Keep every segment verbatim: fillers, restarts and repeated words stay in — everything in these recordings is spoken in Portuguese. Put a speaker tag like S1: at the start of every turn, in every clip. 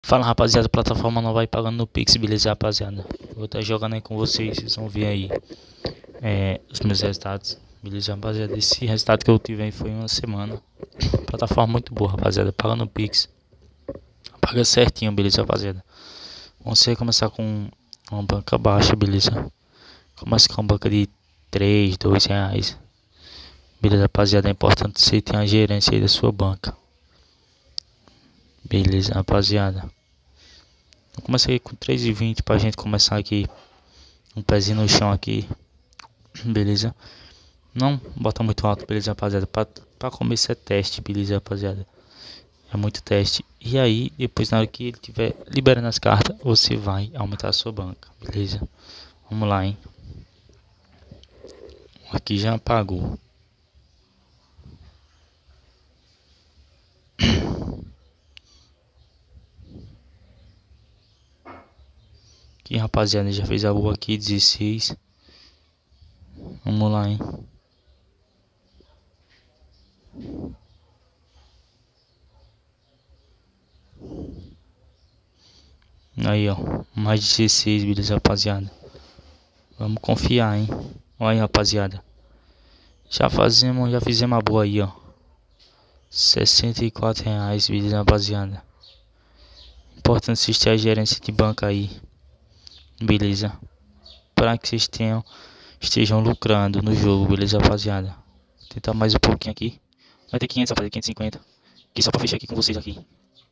S1: Fala rapaziada, a plataforma não vai pagando no Pix, beleza rapaziada? Vou estar jogando aí com vocês, vocês vão ver aí é, os meus resultados, beleza rapaziada? Esse resultado que eu tive aí foi uma semana. Plataforma muito boa rapaziada, paga no Pix, paga certinho, beleza rapaziada? Vamos começar com uma banca baixa, beleza? Começa com uma banca de três, dois reais. Beleza rapaziada, é importante você ter a gerência aí da sua banca. Beleza rapaziada. Eu comecei com três e vinte pra gente começar aqui. Um pezinho no chão aqui. Beleza? Não bota muito alto, beleza rapaziada? Pra, pra começar é teste, beleza rapaziada? É muito teste. E aí, depois na hora que ele tiver liberando as cartas, você vai aumentar a sua banca, beleza? Vamos lá, hein? Aqui já apagou. Aqui rapaziada, já fez a boa aqui, dezesseis. Vamos lá, hein? Aí, ó, mais dezesseis, beleza rapaziada? Vamos confiar, hein? Olha aí rapaziada, já fazemos, já fizemos a boa aí, ó. sessenta e quatro reais, beleza rapaziada? Importante assistir a gerência de banca aí, beleza? Para que vocês tenham, estejam lucrando no jogo, beleza rapaziada? Vou tentar mais um pouquinho aqui. Vai ter quinhentos, rapaziada, quinhentos e cinquenta. Aqui só para fechar aqui com vocês aqui.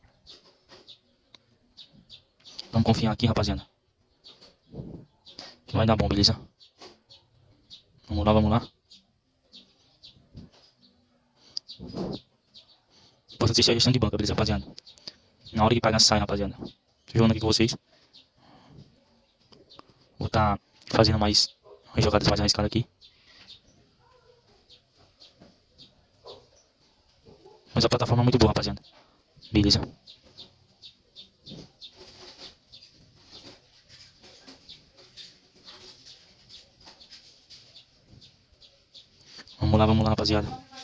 S1: Vamos confiar aqui, rapaziada, que vai dar bom, beleza? Vamos lá, vamos lá. Importante assistir a gestão de banca, beleza rapaziada? Na hora que pagar sai, rapaziada. Tô jogando aqui com vocês. Vou estar tá fazendo mais jogadas mais arriscadas aqui. Mas a plataforma é muito boa, rapaziada. Beleza. Vamos lá, vamos lá, rapaziada.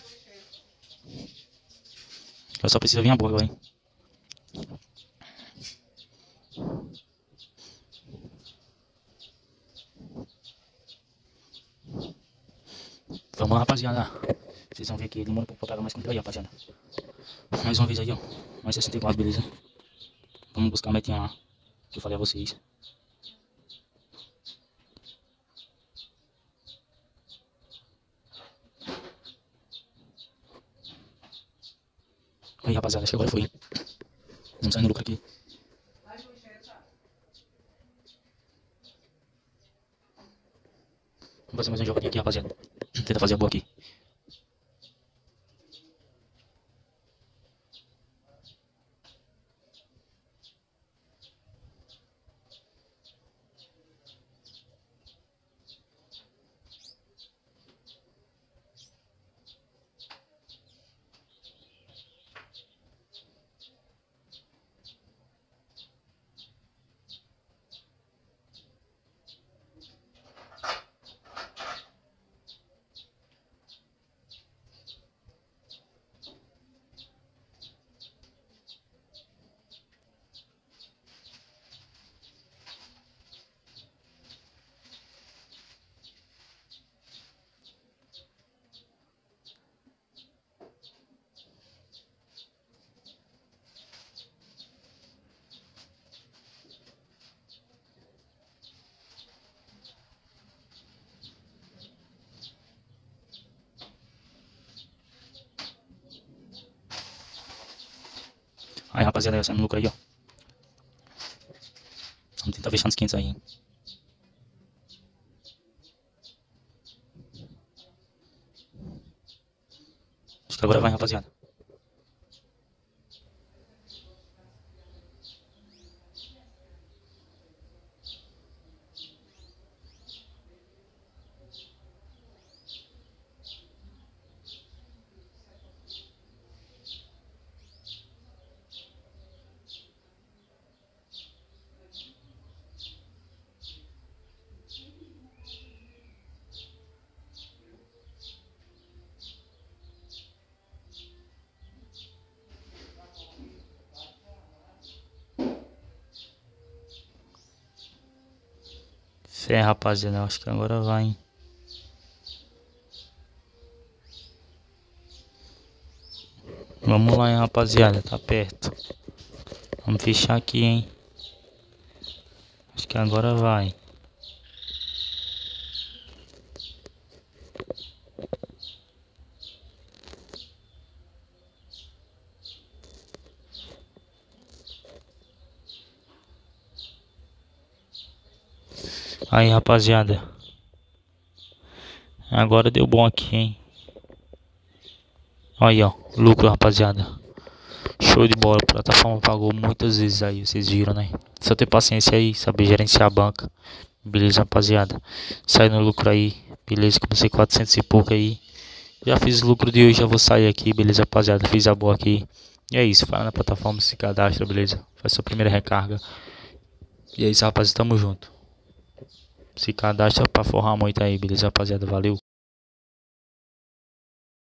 S1: Eu só preciso vir a boa agora, hein? Vamos lá, rapaziada. Vocês vão ver que demora um pouco pra pagar mais conta aí, rapaziada. Mais uma vez aí, ó. Mais sessenta e quatro, beleza? Vamos buscar a metinha lá, que eu falei a vocês. Aí, rapaziada, acho que agora foi. Vamos sair no lucro aqui. Vamos fazer mais um jogadinho aqui, rapaziada. Tenta fazer a boa aqui. Aí, rapaziada, saindo no lucro aí, ó. Vamos tentar fechar nos quinhentos aí, hein? Acho que agora vai, rapaziada. Fé, rapaziada, eu acho que agora vai, hein? Vamos lá, hein, rapaziada, tá perto. Vamos fechar aqui, hein? Acho que agora vai. Aí, rapaziada. Agora deu bom aqui, hein? Aí, ó. Lucro, rapaziada. Show de bola. A plataforma pagou muitas vezes aí, vocês viram, né? Só ter paciência aí, saber gerenciar a banca. Beleza, rapaziada. Sai no lucro aí. Beleza, comecei quatrocentos e pouco aí. Já fiz o lucro de hoje, já vou sair aqui. Beleza, rapaziada. Fiz a boa aqui. E é isso. Vai na plataforma, se cadastra, beleza? Faz sua primeira recarga. E é isso, rapaziada. Tamo junto. Se cadastra pra forrar muito aí, beleza, rapaziada? Valeu.